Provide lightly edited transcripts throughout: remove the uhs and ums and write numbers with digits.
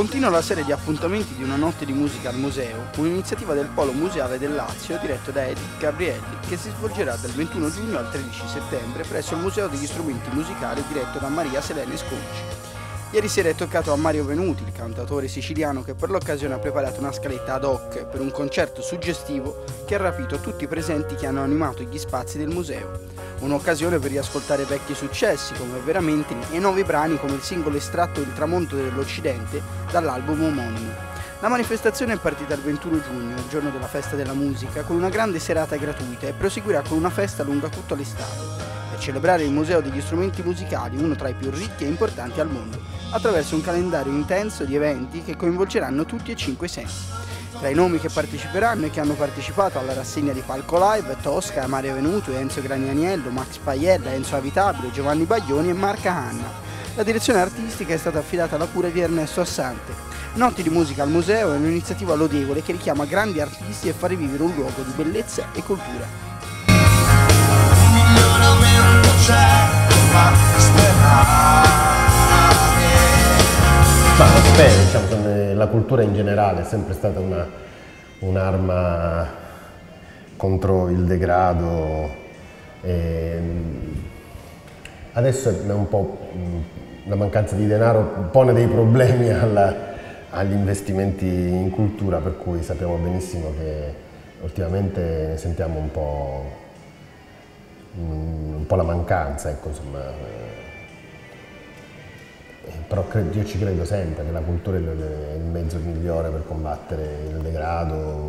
Continua la serie di appuntamenti di una notte di musica al museo, un'iniziativa del Polo Museale del Lazio diretto da Edith Gabrielli, che si svolgerà dal 21 giugno al 13 settembre presso il Museo degli Strumenti Musicali diretto da Maria Selene Sconci. Ieri sera è toccato a Mario Venuti, il cantautore siciliano che per l'occasione ha preparato una scaletta ad hoc per un concerto suggestivo che ha rapito tutti i presenti che hanno animato gli spazi del museo. Un'occasione per riascoltare vecchi successi come Veramente e nuovi brani come il singolo estratto Il tramonto dell'Occidente dall'album omonimo. La manifestazione è partita il 21 giugno, il giorno della festa della musica, con una grande serata gratuita e proseguirà con una festa lunga tutta l'estate, per celebrare il Museo degli Strumenti Musicali, uno tra i più ricchi e importanti al mondo, attraverso un calendario intenso di eventi che coinvolgeranno tutti e 5 i sensi. Tra i nomi che parteciperanno e che hanno partecipato alla rassegna di Palco Live, Tosca, Mario Venuto, Enzo Granianiello, Max Paiella, Enzo Avitabile, Giovanni Baglioni e Marca Hanna. La direzione artistica è stata affidata alla cura di Ernesto Assante. Notti di musica al museo è un'iniziativa lodevole che richiama grandi artisti e fa rivivere un luogo di bellezza e cultura. Ma spero, diciamo, la cultura in generale è sempre stata un'arma contro il degrado. Adesso è un po' la mancanza di denaro pone dei problemi agli investimenti in cultura, per cui sappiamo benissimo che ultimamente ne sentiamo un po' la mancanza, ecco, insomma. Però io ci credo sempre che la cultura è il mezzo migliore per combattere il degrado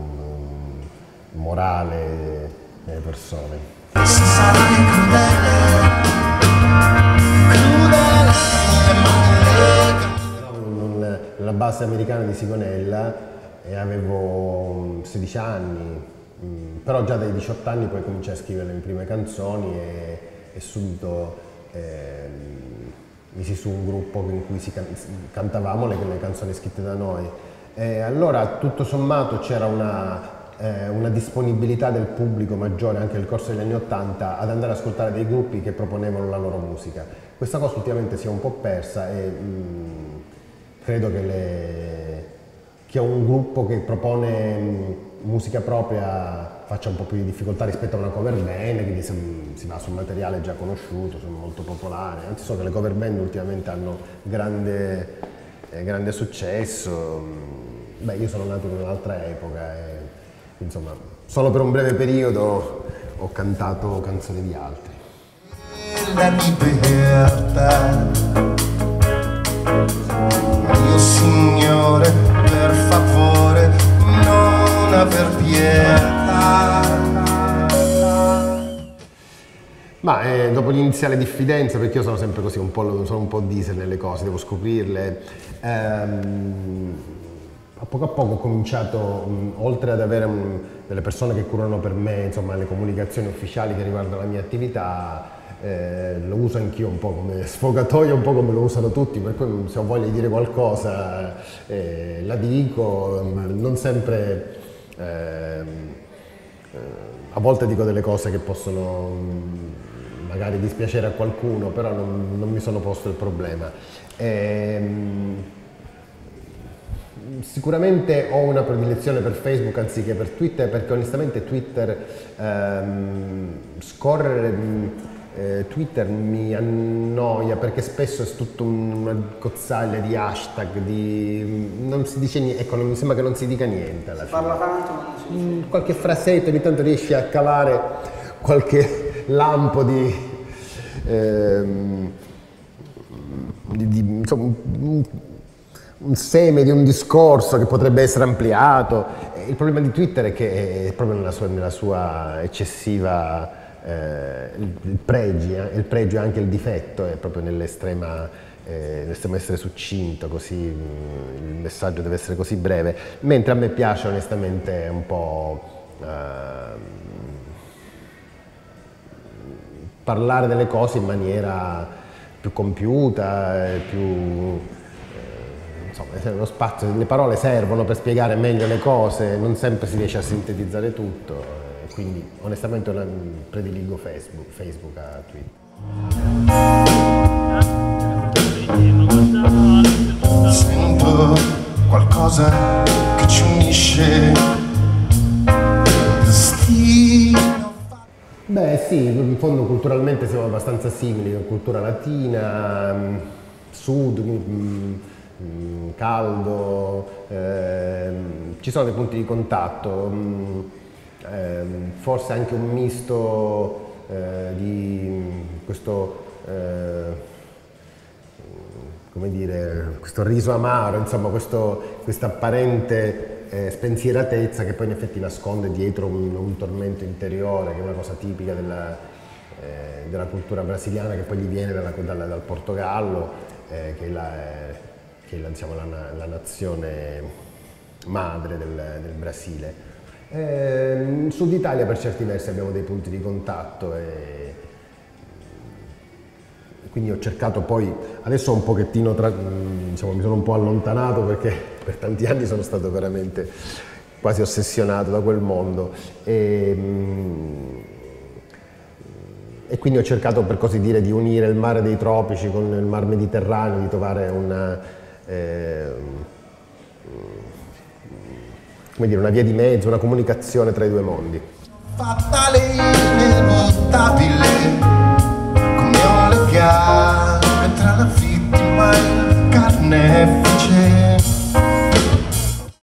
morale delle persone. Nella base americana di Sigonella e avevo 16 anni, però già dai 18 anni poi cominciai a scrivere le mie prime canzoni e subito misi su un gruppo in cui cantavamo le canzoni scritte da noi. E allora tutto sommato c'era una disponibilità del pubblico maggiore anche nel corso degli anni '80 ad andare ad ascoltare dei gruppi che proponevano la loro musica. Questa cosa ultimamente si è un po' persa e credo che un gruppo che propone musica propria faccia un po' più di difficoltà rispetto a una cover band, quindi si va su un materiale già conosciuto, sono molto popolari, anzi so che le cover band ultimamente hanno grande successo. Beh, io sono nato in un'altra epoca e insomma solo per un breve periodo ho cantato canzoni di altri. La libertà, mio Signore, per favore non aver pietà. Ma dopo l'iniziale diffidenza, perché io sono sempre così, sono un po' diesel nelle cose, devo scoprirle, a poco ho cominciato, oltre ad avere delle persone che curano per me, insomma, le comunicazioni ufficiali che riguardano la mia attività, lo uso anch'io un po' come sfogatoio, un po' come lo usano tutti, per cui se ho voglia di dire qualcosa la dico, non sempre, a volte dico delle cose che possono magari dispiacere a qualcuno, però non mi sono posto il problema. Sicuramente ho una predilezione per Facebook anziché per Twitter, perché onestamente Twitter, scorrere Twitter mi annoia, perché spesso è tutto una cozzaglia di hashtag, non si dice niente, ecco, mi sembra che non si dica niente alla fine. Parla tanto, ma non si... Qualche frasetto, ogni tanto riesci a cavare qualche lampo insomma, un seme di un discorso che potrebbe essere ampliato. Il problema di Twitter è che è proprio nella sua eccessiva il pregio e anche il difetto è proprio nell'estremo essere succinto, così il messaggio deve essere così breve, mentre a me piace onestamente un po' parlare delle cose in maniera più compiuta, insomma, lo spazio, le parole servono per spiegare meglio le cose, non sempre si riesce a sintetizzare tutto, quindi onestamente prediligo Facebook a Twitter. Sento Sì, in fondo culturalmente siamo abbastanza simili, cultura latina, sud, caldo, ci sono dei punti di contatto, forse anche un misto di questo, come dire, questo riso amaro, insomma questa apparente spensieratezza che poi in effetti nasconde dietro un tormento interiore, che è una cosa tipica della cultura brasiliana, che poi gli viene dal Portogallo, che è diciamo, la nazione madre del Brasile. In Sud Italia per certi versi abbiamo dei punti di contatto e quindi ho cercato poi, adesso un pochettino, diciamo, mi sono un po' allontanato perché per tanti anni sono stato veramente quasi ossessionato da quel mondo e quindi ho cercato, per così dire, di unire il mare dei tropici con il mar Mediterraneo, di trovare come dire, una via di mezzo, una comunicazione tra i due mondi. Fatale, inevitabile, come un legame tra la vittima e il carnefice.